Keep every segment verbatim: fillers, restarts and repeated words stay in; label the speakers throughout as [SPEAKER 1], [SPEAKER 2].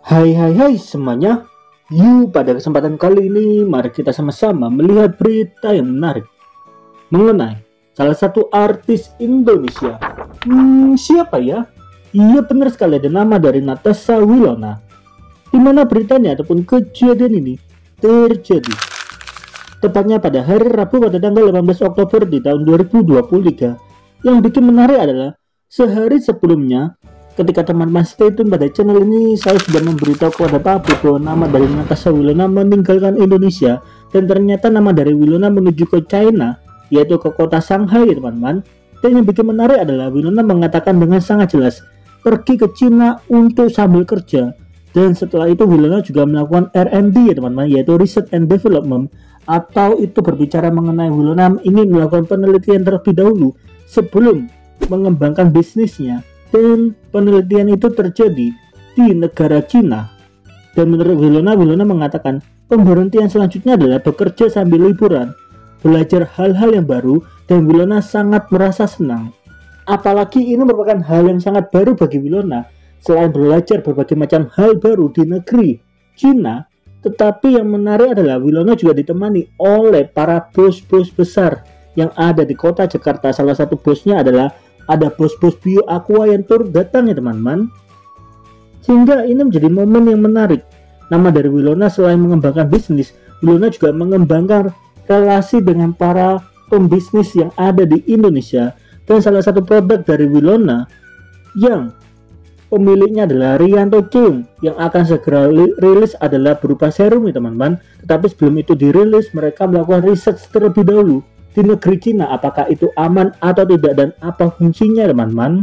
[SPEAKER 1] Hai hai hai semuanya. Yuk, pada kesempatan kali ini mari kita sama-sama melihat berita yang menarik mengenai salah satu artis Indonesia. Hmm, siapa ya? Iya, benar sekali, ada nama dari Natasha Wilona. Di mana beritanya ataupun kejadian ini terjadi tepatnya pada hari Rabu pada tanggal delapan belas Oktober di tahun dua ribu dua puluh tiga. Yang bikin menarik adalah sehari sebelumnya, ketika teman-teman stay tune pada channel ini, saya sudah memberitahu kepada publik bahwa nama dari Natasha Wilona meninggalkan Indonesia, dan ternyata nama dari Wilona menuju ke China, yaitu ke kota Shanghai, teman-teman. Dan yang bikin menarik adalah Wilona mengatakan dengan sangat jelas pergi ke China untuk sambil kerja, dan setelah itu Wilona juga melakukan R and D, ya teman-teman, yaitu Research and Development, atau itu berbicara mengenai Wilona ingin melakukan penelitian terlebih dahulu sebelum mengembangkan bisnisnya. Dan penelitian itu terjadi di negara Cina. Dan menurut Wilona, Wilona mengatakan pemberhentian selanjutnya adalah bekerja sambil liburan, belajar hal-hal yang baru, dan Wilona sangat merasa senang. Apalagi ini merupakan hal yang sangat baru bagi Wilona. Selain belajar berbagai macam hal baru di negeri Cina, tetapi yang menarik adalah Wilona juga ditemani oleh para bos-bos besar yang ada di kota Jakarta. Salah satu bosnya adalah ada bos-bos Bio Aqua yang turut datang, ya teman-teman. Sehingga ini menjadi momen yang menarik. Nama dari Wilona selain mengembangkan bisnis, Wilona juga mengembangkan relasi dengan para pembisnis yang ada di Indonesia. Dan salah satu produk dari Wilona yang pemiliknya adalah Rianto Cheung yang akan segera rilis adalah berupa serum, ya teman-teman. Tetapi sebelum itu dirilis, mereka melakukan riset terlebih dahulu di negeri Cina, apakah itu aman atau tidak dan apa fungsinya, teman-teman.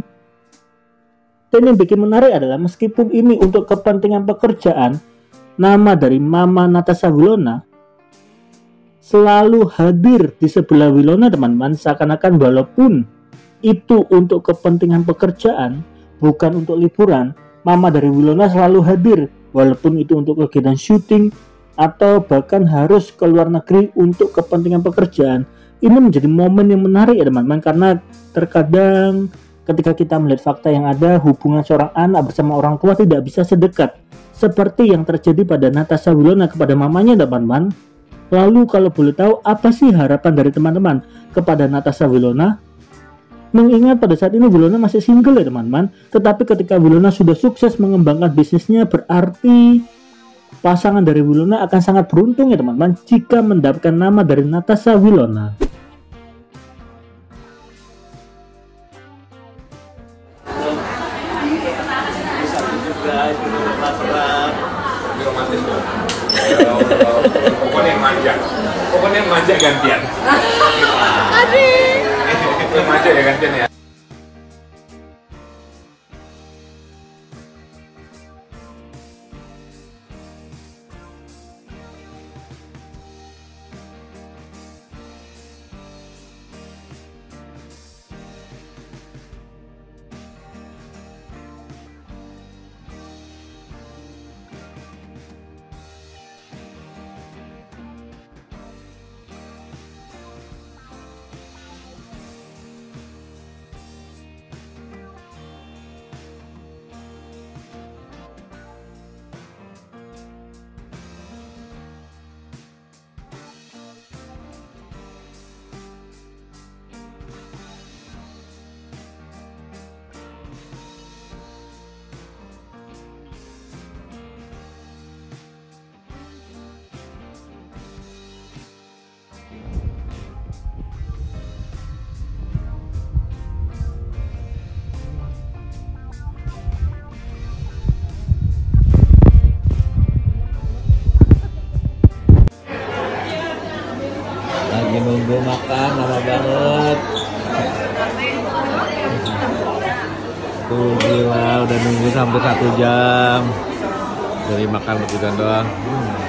[SPEAKER 1] Dan yang bikin menarik adalah meskipun ini untuk kepentingan pekerjaan, nama dari Mama Natasha Wilona selalu hadir di sebelah Wilona, teman-teman. Seakan-akan walaupun itu untuk kepentingan pekerjaan, bukan untuk liburan, Mama dari Wilona selalu hadir, walaupun itu untuk kegiatan syuting atau bahkan harus ke luar negeri untuk kepentingan pekerjaan. Ini menjadi momen yang menarik, ya teman-teman, karena terkadang ketika kita melihat fakta yang ada, hubungan seorang anak bersama orang tua tidak bisa sedekat seperti yang terjadi pada Natasha Wilona kepada mamanya, teman-teman. Lalu kalau boleh tahu, apa sih harapan dari teman-teman kepada Natasha Wilona? Mengingat pada saat ini Wilona masih single, ya teman-teman. Tetapi ketika Wilona sudah sukses mengembangkan bisnisnya, berarti pasangan dari Wilona akan sangat beruntung, ya teman-teman, jika mendapatkan nama dari Natasha Wilona.
[SPEAKER 2] Pokoknya yang manja, pokoknya yang manja gantian. Aduh, yang manja ya gantian ya.
[SPEAKER 3] Lagi nunggu makan, lama banget. Tuh gila, udah nunggu sampai satu jam dari makan begitu doang. Hmm.